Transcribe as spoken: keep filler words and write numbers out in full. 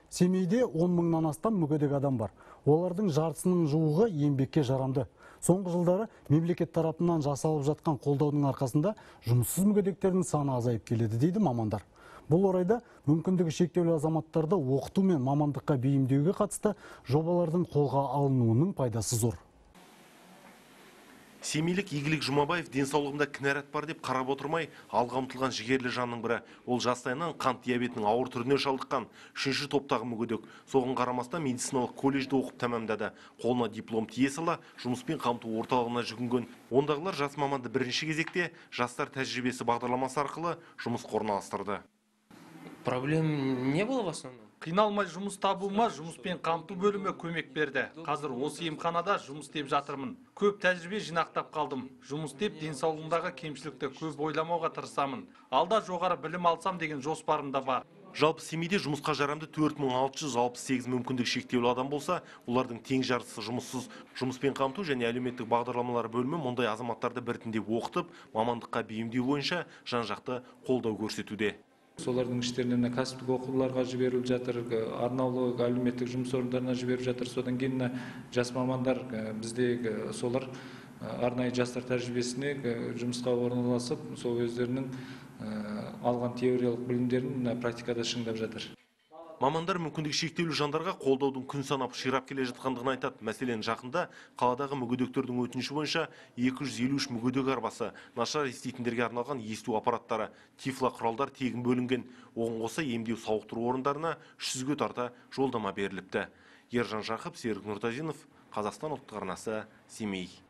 Семейде он мыңнан астам мүгедек адам бар. Олардың жартысының жуығы еңбекке жарамды. Соңғы жылдары мемлекет тарапынан жасалып жатқан қолдаудың арқасында жұмыссыз мүгедектердің саны азайып келеді дейді мамандар. Бұл орайда мүмкіндігі шектеулі азаматтарды оқыту мен мамандыққа бейімдеуге қатысты жобалардың қолға алынуының пайдасы зор. Семейлік Игілік Жұмабаев денсаулығында кінәрат бар деп қарап отырмай, алға ұмтылған жігерлі жанның бірі. Ол жастайынан қант диабетінің ауыр түріне шалдыққан, үшінші топтағы мүгедек. Соған қарамастан медициналық колледжді оқып тәмамдады. Қолына диплом тие сала, жұмыспен қамту орталығына жүгінген. Ондағылар жас маманды бірінші кезекте жастар тәжірибесі бағдарламасы арқылы жұмысқа орналастырды. Проблем не было в основном? Қиналмай жұмыс табуыма жұмыспен қамту бөлімі көмек берді. Қазір осы емханада жұмыс істеп жатырмын. Көп тәжірибе жинақтап қалдым. Жұмыс істеп денсаулығымдағы кемшілікті көп ойламауға тырысамын. Алда жоғары білім алсам деген жоспарым да бар. Жалпы Семейде жұмысқа жарамды төрт мың алты жүз алпыс сегіз мүмкіндік шектеулі адам болса, олардың тең жартысы жұмыссыз. Жұмыспен қамту және әлеуметтік бағдарламалар бөлімі мұндай азаматтарды біртіндеп оқытып, мамандыққа бейімдеу бойынша жан-жақты қолдау көрсетуде. Солардың іштерінен кәсіптік оқуларға жіберіліп жатыр, арнаулы әлеуметтік жұмыс орындарына жіберіп жатыр. Содан кейін жас мамандар бізде солар арнайы жастар тәжірибесіне жұмысқа орналасып, сол өздерінің алған теориялық білімдерін практикада шыңдап жатыр. Мамандар мүмкіндік шектеулі жандарға қолдаудың күн санап ширап келе жатқандығын айтады. Мәселен, жақында қаладағы мүгедектердің өтініші бойынша екі жүз елу үш мүгедек арбасы, нашар еститіндерге арналған есту аппараттары, тифло құралдар тегін бөлінген. Оған қоса емдеу сауықтыру орындарына үш жүзге тарта жолдама беріліпті. Ержан Жақып, Серік Нұртазинов, Қазақстан ұлттық арнасы, Семей.